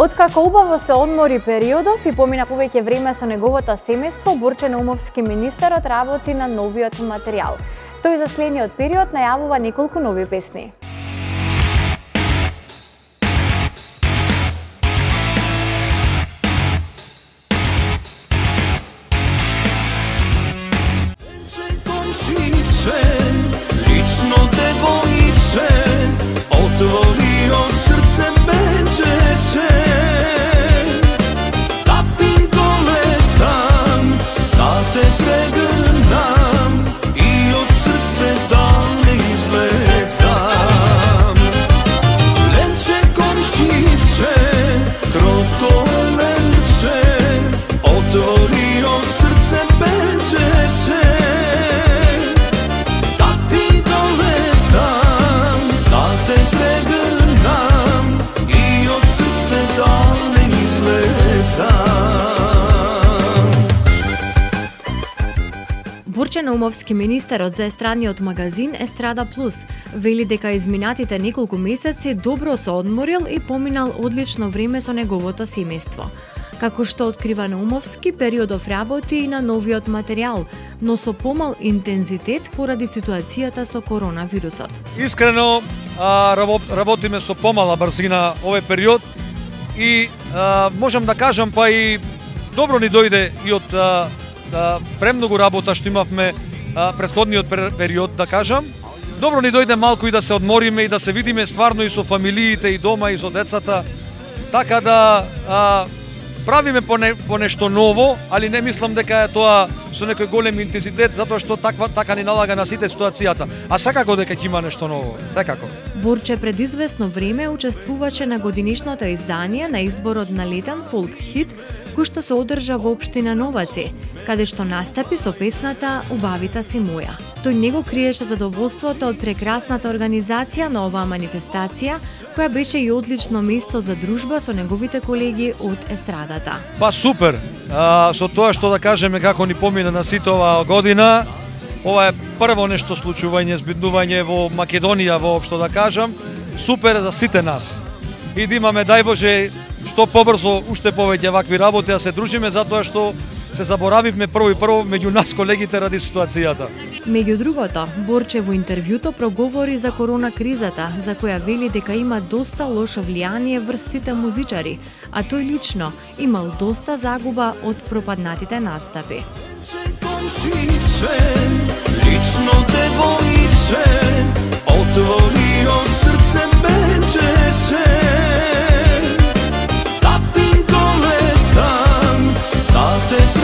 Откако убаво се одмори периодов и помина повеќе време со неговото семејство, Борче Наумовски, министерот, работи на новиот материјал. Тој за следниот период најавува неколку нови песни. Lično devojče, otvori od srce beđeće, da ti doletam, da te pregrnam i od srce da ne izlezam. Lenče komšiće, krotko lenče, otvori od srce beđeće, Борче Наумовски, министерот за естрадниот магазин Естрада Плюс, вели дека изминатите неколку месеци добро се одморил и поминал одлично време со неговото семејство. Како што открива Наумовски, периодов работи и на новиот материјал, но со помал интензитет поради ситуацијата со коронавирусот. Искрено работиме со помала брзина овој период и можам да кажам па и добро ни дојде и од премногу работа што имавме претходниот период, да кажам. Добро ни дојде малку и да се одмориме и да се видиме стварно и со фамилиите и дома и со децата. Така да правиме по нешто ново, али не мислам дека е тоа со некој голем интензитет, затоа што така ни налага на сите ситуацијата. А секако дека ќе има нешто ново, секако. Борче пред известно време учествуваше на годинишното издание на изборот на летен фолк хит, кој што се одржа во општина Новаци, каде што настапи со песната Убавица си моја. Тој не го криеше задоволството од прекрасната организација на оваа манифестација, која беше и одлично место за дружба со неговите колеги од естрадата. Па супер, со тоа што да кажеме како ни помина на сите оваа година, ова е прво нешто случување, збиднување во Македонија воопшто да кажам, супер за сите нас. И да имаме, дај Боже, што побрзо уште повеќе вакви работи, а се дружиме затоа што се заборавивме прво меѓу нас колегите ради ситуацијата. Меѓу другото, Борче во интервјуто проговори за корона кризата, за која вели дека има доста лошо влијание врз сите музичари, а тој лично имал доста загуба од пропаднатите настапи. Lično devojče, otvori od srce beđeće, da ti doletam, da te